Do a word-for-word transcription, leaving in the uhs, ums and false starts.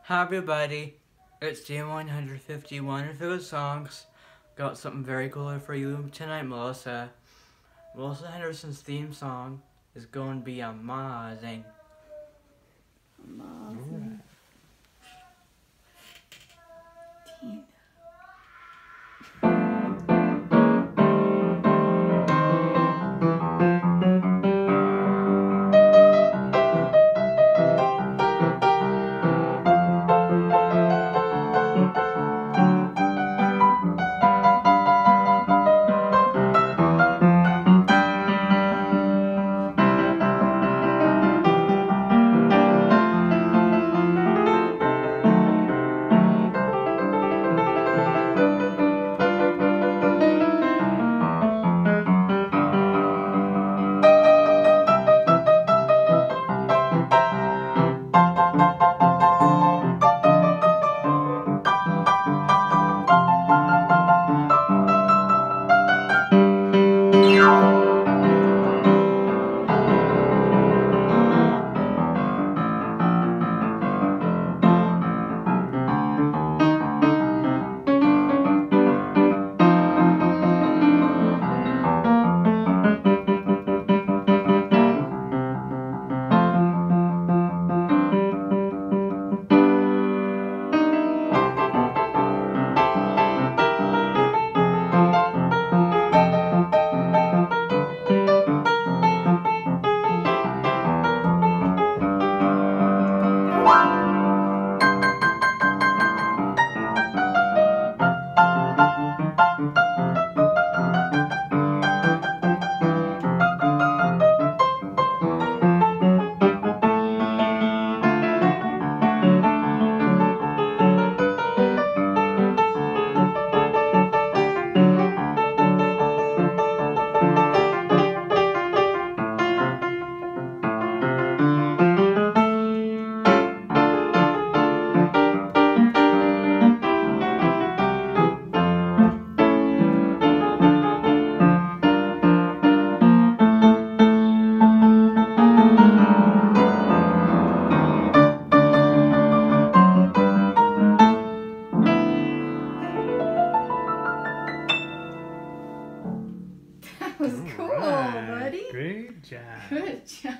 Hi everybody, it's J one fifty-one and Food Songs. Got something very cool for you tonight, Melissa. Melissa Henderson's theme song is going to be amazing. Amazing. Tina. That was cool, right. buddy. Great job. Good job.